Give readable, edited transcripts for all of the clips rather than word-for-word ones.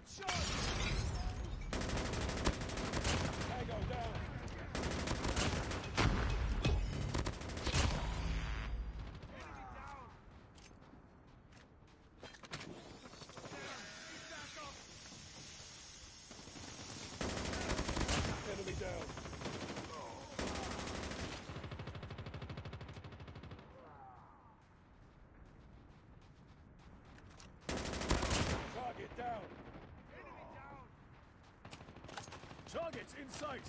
Tango down. Enemy down. Target down. Enemy down. Targets in sight.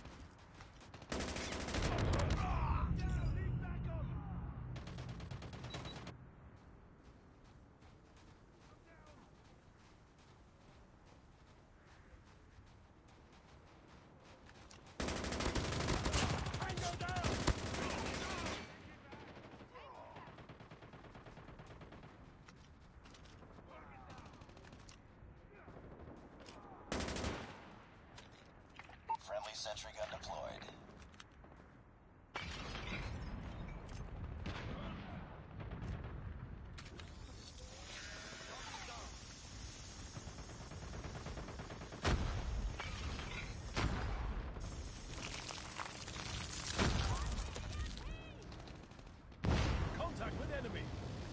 Down. Need backup. Tango down. Friendly sentry gun deployed. Contact with enemy.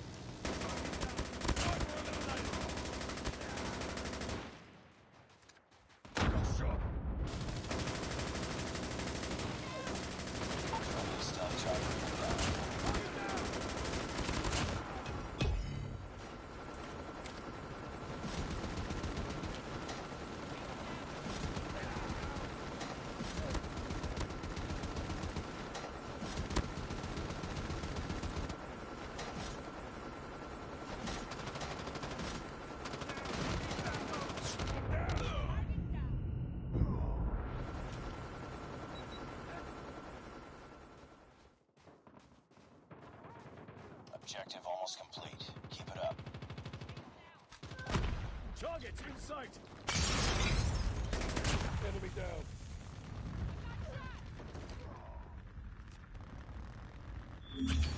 Friendly stun target down. Objective almost complete. Keep it up. Targets in sight. Enemy down.